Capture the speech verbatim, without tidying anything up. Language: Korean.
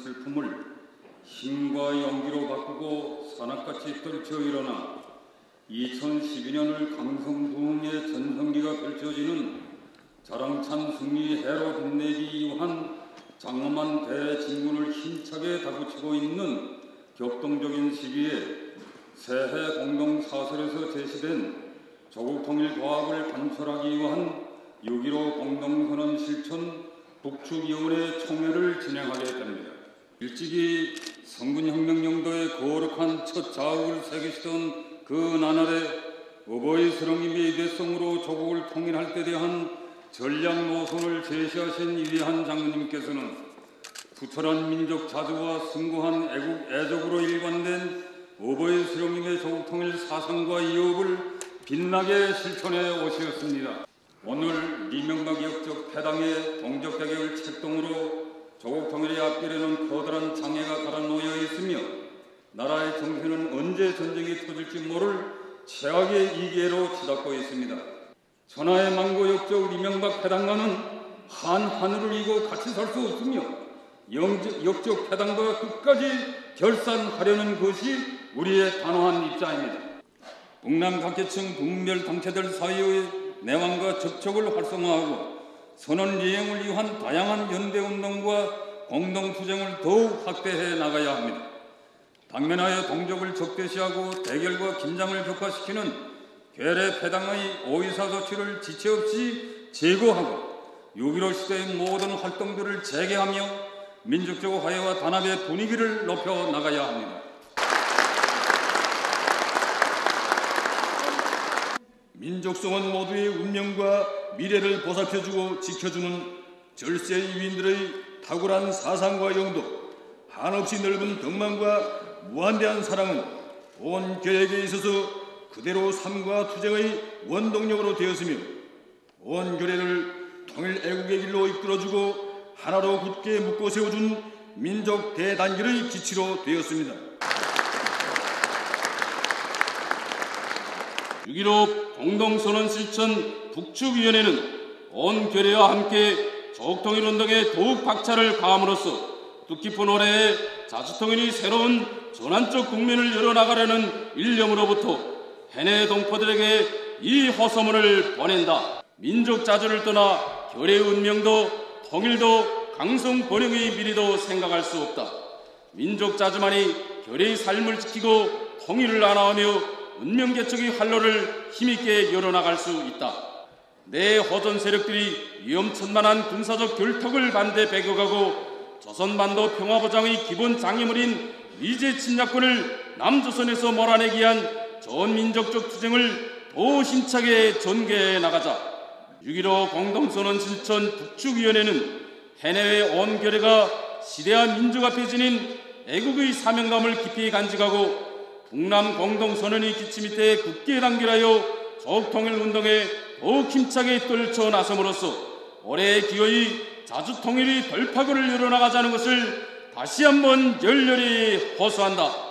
슬픔을 힘과 용기로 바꾸고 산악같이 떨쳐 일어나 이천십이 년을 강성부흥의 전성기가 펼쳐지는 자랑찬 승리 해로 빛내기 위한 장엄한 대진군을 힘차게 다그치고 있는 격동적인 시기에 새해 공동사설에서 제시된 조국통일 과학을 관철하기 위한 육 일오 공동선언 실천 북측위원회 총회를 진행하게 됩니다. 일찍이 성군혁명 용도의 거룩한 첫 자욱을 새기시던 그 나날에 어버이 스승님의 이대성으로 조국을 통일할 때 대한 전략 노선을 제시하신 위대한 장로님께서는 부철한 민족 자주와 숭고한 애국 애적으로 일관된 어버이 스승님의 조국 통일 사상과 이업을 빛나게 실천해 오셨습니다. 오늘 이명박 역적 패당의 동적 대결 책동으로 조국 통일의 앞길에는 커다란 장애가 달아놓여 있으며 나라의 정세는 언제 전쟁이 터질지 모를 최악의 이기로 치닫고 있습니다. 천하의 망고 역적 이명박 패당과는 한 하늘을 이고 같이 살 수 없으며 영적, 역적 패당과 끝까지 결산하려는 것이 우리의 단호한 입장입니다. 북남 각계층 북멸 단체들 사이의 내환과 접촉을 활성화하고 선언 이행을 위한 다양한 연대운동과 공동투쟁을 더욱 확대해 나가야 합니다. 당면하여 동족을 적대시하고 대결과 긴장을 격화시키는 괴뢰 패당의 오이사 조치를 지체 없이 제거하고 육 일오 시대의 모든 활동들을 재개하며 민족적 화해와 단합의 분위기를 높여 나가야 합니다. 민족성은 모두의 운명과 미래를 보살펴주고 지켜주는 절세의 위인들의 탁월한 사상과 영도, 한없이 넓은 덕망과 무한대한 사랑은 온 교역에 있어서 그대로 삶과 투쟁의 원동력으로 되었으며 온 교례를 통일 애국의 길로 이끌어주고 하나로 굳게 묶고 세워준 민족 대단결의 기치로 되었습니다. 육 일오 공동선언 실천 북측위원회는 온 교례와 함께 조국통일운동에 더욱 박차를 가함으로써 뜻깊은 올해에 자주통일이 새로운 전환적 국면을 열어나가려는 일념으로부터 해내 동포들에게 이 호소문을 보낸다. 민족 자주를 떠나 결의 운명도 통일도 강성 번영의 미래도 생각할 수 없다. 민족 자주만이 결의 삶을 지키고 통일을 안하며 운명개척의 활로를 힘있게 열어나갈 수 있다. 내 호전 세력들이 위험천만한 군사적 결탁을 반대 배격하고 조선반도 평화보장의 기본 장애물인 미제 침략권을 남조선에서 몰아내기 위한 전민족적 투쟁을 더 힘차게 전개해 나가자. 육 일오 공동선언 실천 북측위원회는 해내의 온 교례가 시대와 민족 앞에 지닌 애국의 사명감을 깊이 간직하고 북남 공동선언의 기치 밑에 굳게 단결하여 조국통일운동에 더욱 힘차게 떨쳐 나섬으로써 올해의 기회의 자주통일의 돌파구를 열어나가자는 것을 다시 한번 열렬히 호소한다.